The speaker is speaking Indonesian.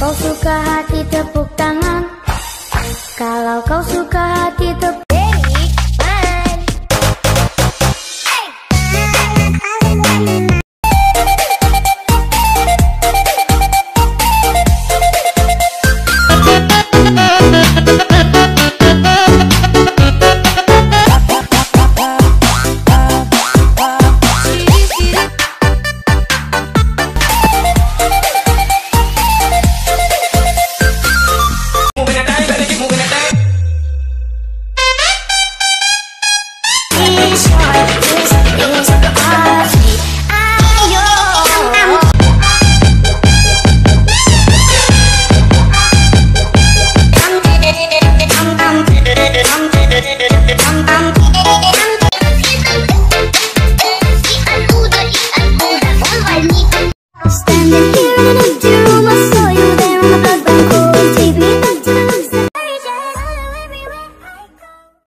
kau suka hati tepuk tangan. Kalau kau suka hati tepuk standing here in a doom.